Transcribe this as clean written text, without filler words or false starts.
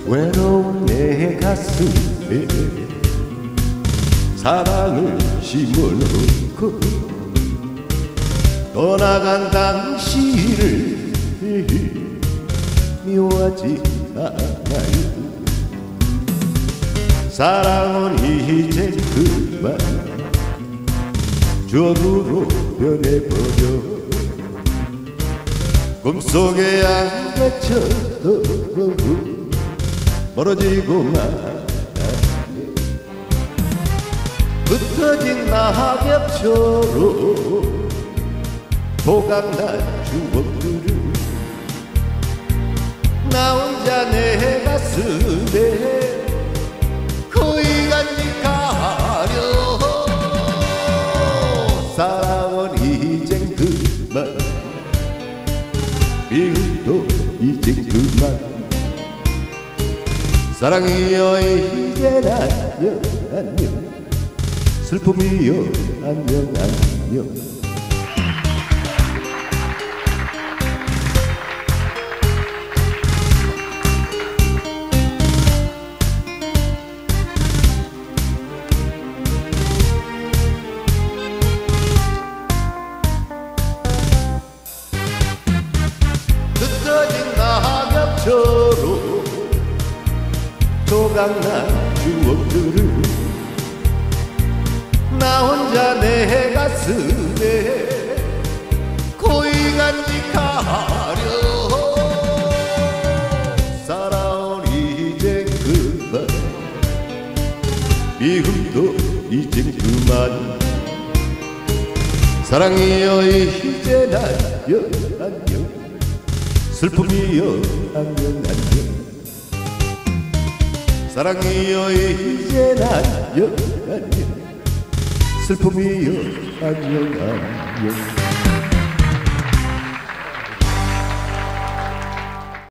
외로운 내 가슴에 사랑을 심어놓고 떠나간 당신을 미워하지 않아요. 사랑은 이제 그만 추억으로 변해버려. 꿈속의 양배처럼 멀어지고 말아요. 흩어진 낙엽처럼 조각난 추억들을 나 혼자 내 가슴에 거의 간직하려. 사랑은 이젠 그만 미움도 이젠 그만. 사랑이여 이젠 안녕 안녕. 슬픔이여 안녕 안녕. 흩어진 낙엽처럼 조각난 추억들을 나 혼자 내 가슴에 고이 간직하려. 사랑은 이제 그만 미움도 이제 그만. 사랑이여 이제 안녕 안녕. 슬픔이여 안녕 안녕. 사랑이여 이제 안녕 안녕. 슬픔이여 안녕 안녕.